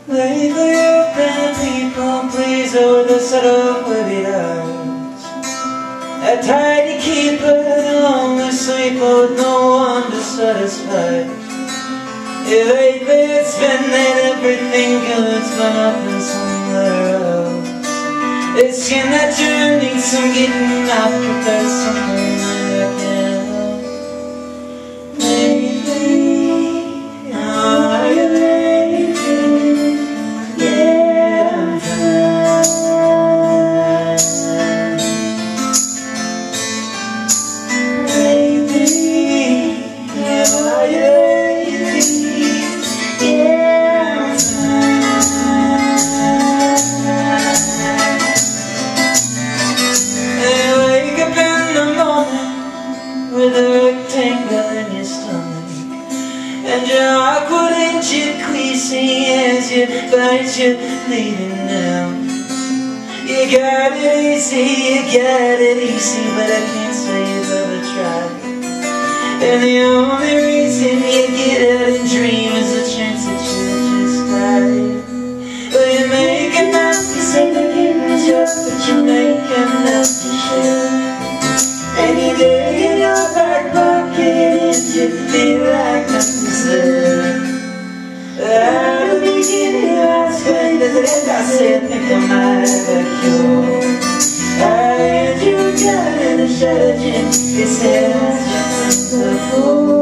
Lately you've been people pleaser with a set of wicked eyes. I tried to keep her lonely sleeper with no one to satisfy. Yeah, lately it's been that everything good's gone up and somewhere else. It's in that journey some getting out, but there's something that I can't help. Lately, are you lately? Yeah, I'm fine. Lately, are you lately? Yeah, I'm fine. I wake up in the morning with a rectangle in your stomach, and your awkward injured queasy as you bite your bleeding down. You got it easy, but I can't say you've ever tried. And the only reason you get out and dream is the chance that you just died. Well, you make enough to say the game is yours, but you make enough to share. And you dig in your back pocket and you feel like nothing's there. At the beginning I spent as it end, I said, think I might have a cure. I had you gun in a shot of gin, you said I was just a fool.